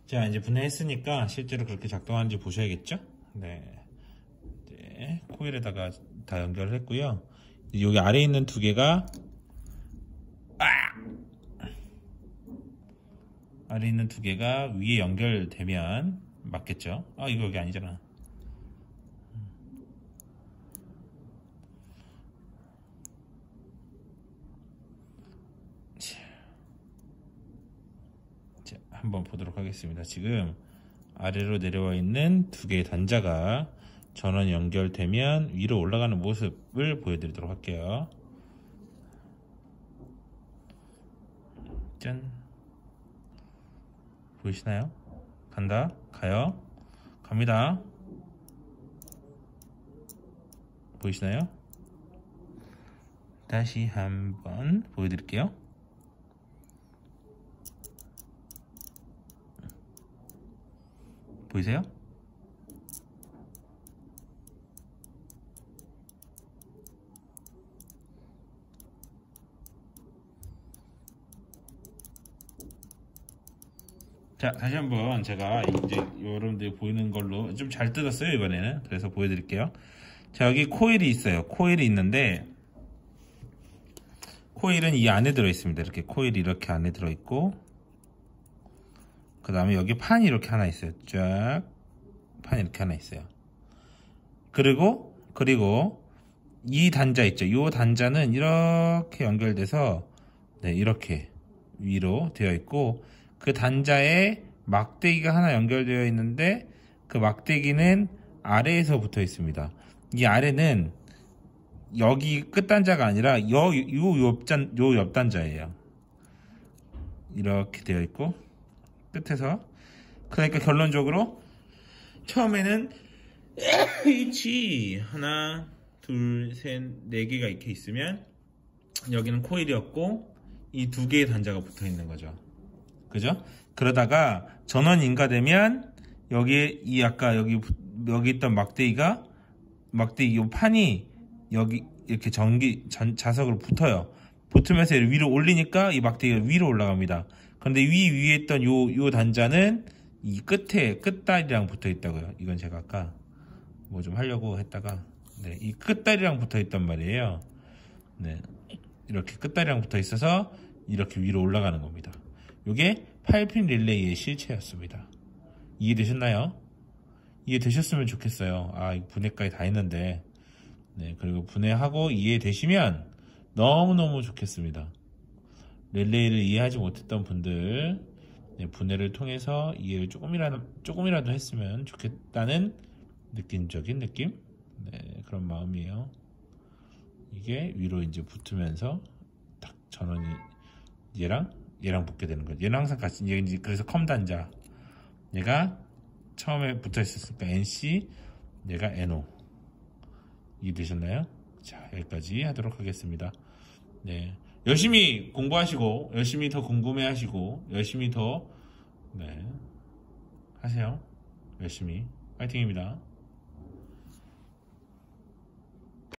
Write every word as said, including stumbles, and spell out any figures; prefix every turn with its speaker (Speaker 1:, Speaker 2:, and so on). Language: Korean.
Speaker 1: 자, 이제 분해했으니까 실제로 그렇게 작동하는지 보셔야겠죠? 네. 이제 코일에다가 다 연결을 했고요. 여기 아래에 있는 두 개가 아! 아래에 있는 두 개가 위에 연결되면 맞겠죠? 아, 이거 여기 아니잖아. 자, 한번 보도록 하겠습니다. 지금 아래로 내려와 있는 두 개의 단자가 전원 연결되면 위로 올라가는 모습을 보여드리도록 할게요. 짠. 보이시나요? 간다. 가요. 갑니다. 보이시나요? 다시 한번 보여드릴게요. 보이세요? 자, 다시 한번 제가 이제 여러분들이 보이는 걸로 좀 잘 뜯었어요, 이번에는. 그래서 보여드릴게요. 자, 여기 코일이 있어요. 코일이 있는데, 코일은 이 안에 들어있습니다. 이렇게 코일이 이렇게 안에 들어있고, 그 다음에 여기 판이 이렇게 하나 있어요. 쫙. 판이 이렇게 하나 있어요. 그리고, 그리고, 이 단자 있죠. 이 단자는 이렇게 연결돼서, 네, 이렇게 위로 되어 있고, 그 단자에 막대기가 하나 연결되어 있는데 그 막대기는 아래에서 붙어 있습니다. 이 아래는 여기 끝단자가 아니라 요, 요, 옆단, 요 옆단자예요. 이렇게 되어 있고 끝에서 그러니까 결론적으로 처음에는 H 하나 둘 셋 네 개가 이렇게 있으면 여기는 코일이었고 이 두 개의 단자가 붙어 있는 거죠. 그죠? 그러다가 전원 인가되면 여기에 이 아까 여기 여기 있던 막대기가 막대기 요 판이 여기 이렇게 전기 전 자석으로 붙어요. 붙으면서 위로 올리니까 이 막대기가 위로 올라갑니다. 그런데 위 위에 있던 요 요 단자는 이 끝에 끝다리랑 붙어 있다고요. 이건 제가 아까 뭐 좀 하려고 했다가 네, 이 끝다리랑 붙어 있단 말이에요. 네, 이렇게 끝다리랑 붙어 있어서 이렇게 위로 올라가는 겁니다. 이게 팔 핀 릴레이의 실체였습니다. 이해되셨나요? 이해되셨으면 좋겠어요. 아, 분해까지 다 했는데. 네, 그리고 분해하고 이해되시면 너무너무 좋겠습니다. 릴레이를 이해하지 못했던 분들, 네, 분해를 통해서 이해를 조금이라도, 조금이라도 했으면 좋겠다는 느낌적인 느낌? 네, 그런 마음이에요. 이게 위로 이제 붙으면서 딱 전원이 얘랑 얘랑 붙게 되는 거죠. 얘는 항상 같이, 얘 이제 그래서 컴 단자. 얘가 처음에 붙어 있었으니까 엔씨, 얘가 엔오. 이해되셨나요? 자, 여기까지 하도록 하겠습니다. 네. 열심히 공부하시고, 열심히 더 궁금해 하시고, 열심히 더, 네. 하세요. 열심히. 파이팅입니다.